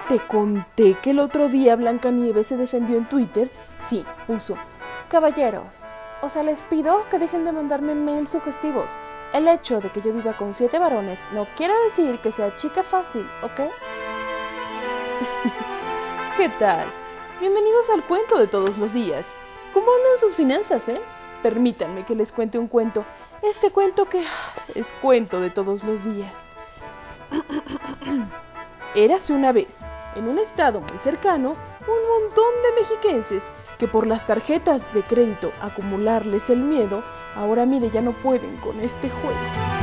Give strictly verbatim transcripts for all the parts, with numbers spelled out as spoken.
Te conté que el otro día Blancanieves se defendió en Twitter. Sí, puso: caballeros, o sea, les pido que dejen de mandarme mails sugestivos. El hecho de que yo viva con siete varones no quiere decir que sea chica fácil, ¿ok? ¿Qué tal? Bienvenidos al cuento de todos los días. ¿Cómo andan sus finanzas, eh? Permítanme que les cuente un cuento. Este cuento que es cuento de todos los días. Érase una vez, en un estado muy cercano, un montón de mexiquenses que por las tarjetas de crédito acumularles el miedo, ahora mire, ya no pueden con este juego.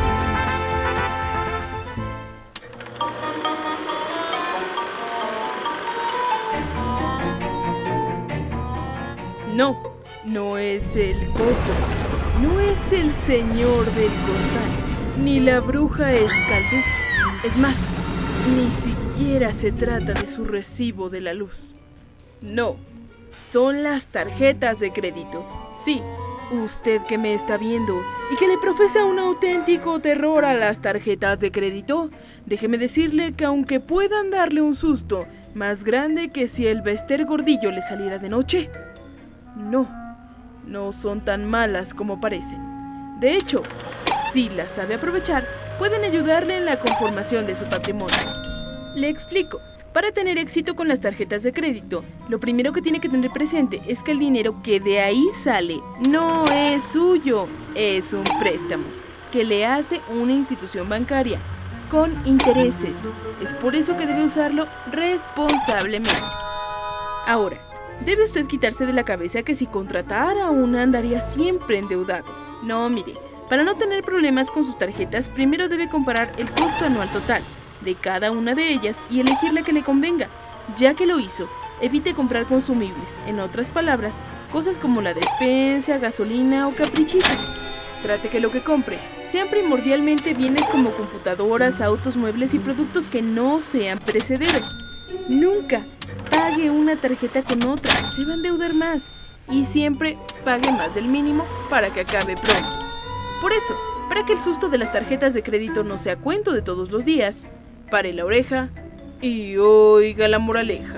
No, no es el Coco, no es el señor del costal, ni la bruja Escaldú. Es más, ni siquiera se trata de su recibo de la luz. No, son las tarjetas de crédito. Sí, usted que me está viendo y que le profesa un auténtico terror a las tarjetas de crédito, déjeme decirle que aunque puedan darle un susto más grande que si el Bester Gordillo le saliera de noche, no, no son tan malas como parecen. De hecho, si las sabe aprovechar, pueden ayudarle en la conformación de su patrimonio. Le explico. Para tener éxito con las tarjetas de crédito, lo primero que tiene que tener presente es que el dinero que de ahí sale no es suyo, es un préstamo que le hace una institución bancaria con intereses. Es por eso que debe usarlo responsablemente. Ahora, debe usted quitarse de la cabeza que si contratara a una andaría siempre endeudado. No, mire, para no tener problemas con sus tarjetas, primero debe comparar el costo anual total de cada una de ellas y elegir la que le convenga. Ya que lo hizo, evite comprar consumibles, en otras palabras, cosas como la despensa, gasolina o caprichitos. Trate que lo que compre sean primordialmente bienes como computadoras, autos, muebles y productos que no sean perecederos. Nunca pague una tarjeta con otra, se va a endeudar más. Y siempre pague más del mínimo para que acabe pronto. Por eso, para que el susto de las tarjetas de crédito no sea cuento de todos los días, pare la oreja y oiga la moraleja.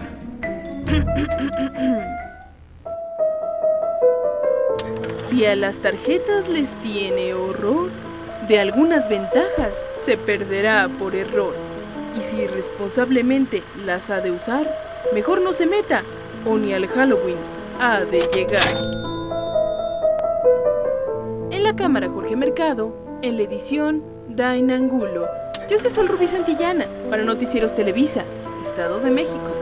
Si a las tarjetas les tiene horror, de algunas ventajas se perderá por error. Y si irresponsablemente las ha de usar, mejor no se meta, o ni al Halloween ha de llegar. En la cámara Jorge Mercado, en la edición Dain Angulo. Yo soy Sol Rubí Santillana, para Noticieros Televisa, Estado de México.